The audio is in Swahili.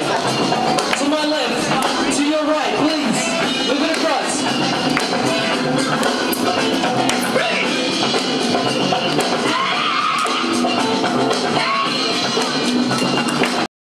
To my left, to your right, please. Move it across.